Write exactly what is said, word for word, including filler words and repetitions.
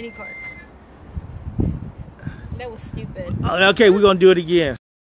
any card. That was stupid. Okay, we're gonna do it again.